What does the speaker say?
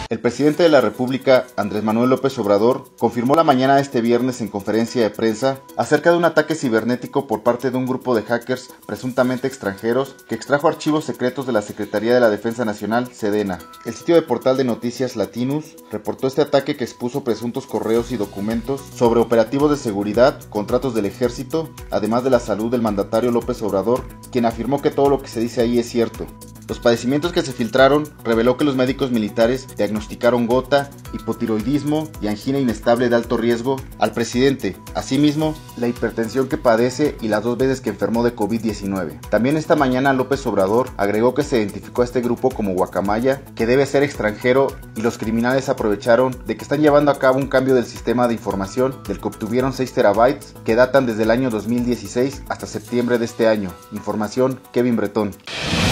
El presidente de la República, Andrés Manuel López Obrador, confirmó la mañana de este viernes en conferencia de prensa acerca de un ataque cibernético por parte de un grupo de hackers presuntamente extranjeros que extrajo archivos secretos de la Secretaría de la Defensa Nacional, Sedena. El sitio de portal de noticias Latinus reportó este ataque que expuso presuntos correos y documentos sobre operativos de seguridad, contratos del ejército, además de la salud del mandatario López Obrador, quien afirmó que todo lo que se dice ahí es cierto. Los padecimientos que se filtraron reveló que los médicos militares diagnosticaron gota, hipotiroidismo y angina inestable de alto riesgo al presidente, asimismo la hipertensión que padece y las 2 veces que enfermó de COVID-19. También esta mañana López Obrador agregó que se identificó a este grupo como Guacamaya, que debe ser extranjero, y los criminales aprovecharon de que están llevando a cabo un cambio del sistema de información del que obtuvieron 6 terabytes que datan desde el año 2016 hasta septiembre de este año. Información Kevin Bretón.